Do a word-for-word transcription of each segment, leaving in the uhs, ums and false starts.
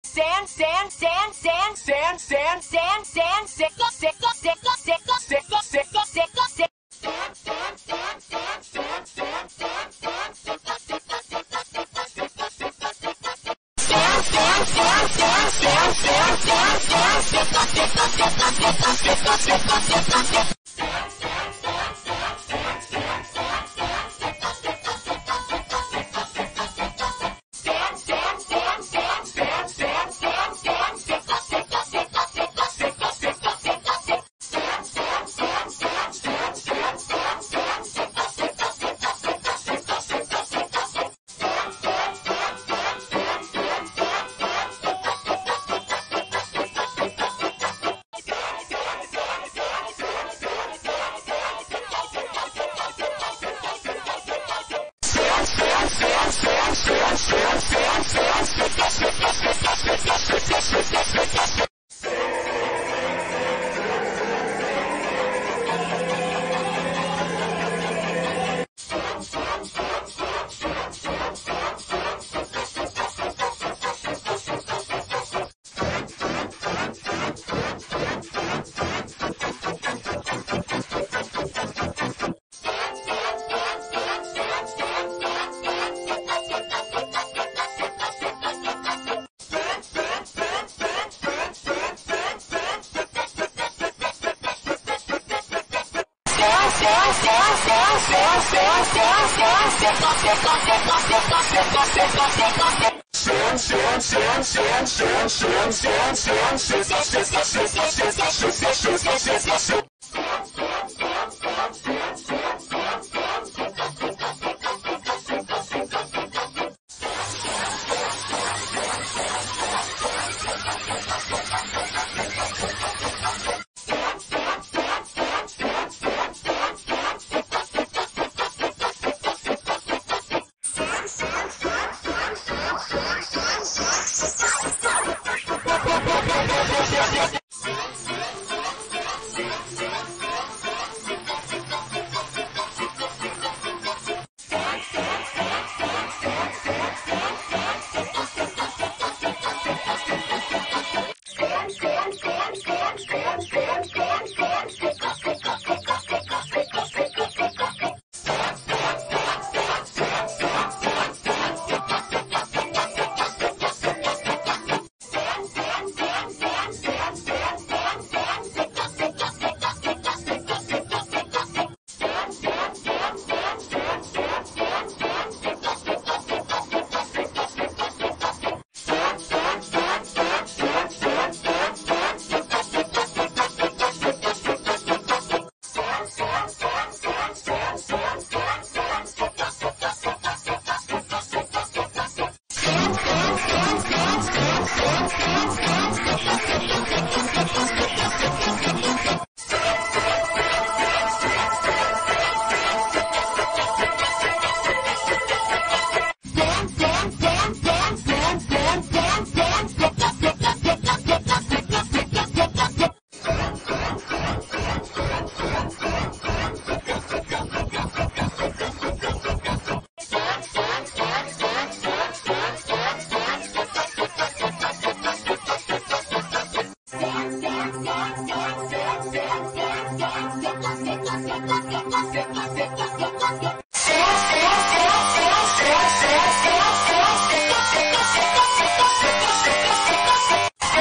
Sand, sand, sand, sand, sand, sand, sand, sand, sickle, sickle, sickle, sickle, sickle, sickle, sickle, sickle. Sand, sand, sand, sand, sand, sand, sand, sand, sickle, sickle, sickle, sickle, sickle, sickle, sickle. Sand, sand, sand, sand, sand, sand, sand, sand, sickle, sickle, sickle, sickle, sickle, sickle, sickle, sickle. Sand, sand, sand, sand, sand, sand, sand, sand, sickle, sickle, sickle, sickle, sickle, sickle, sickle, sickle. Sand, sand, sand, sand, sand, sand, sand, sand, sickle, sickle, sickle, sickle, sickle, sickle, sickle, sickle. Sand, sand, sand, sand, sand, sand, sand, sand, sickle, sickle, sickle, sickle, sickle, sickle, sickle, sickle. Sand, sand, sand, sand, sand, sand, sand, sand, sickle, sickle, sickle, sickle, sickle, sickle, sickle, sickle.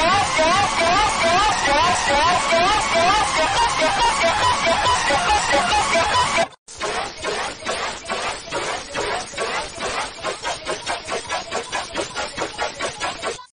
Sickle, sickle, sickle, sickle, sickle, sickle, sickle, sickle, sickle.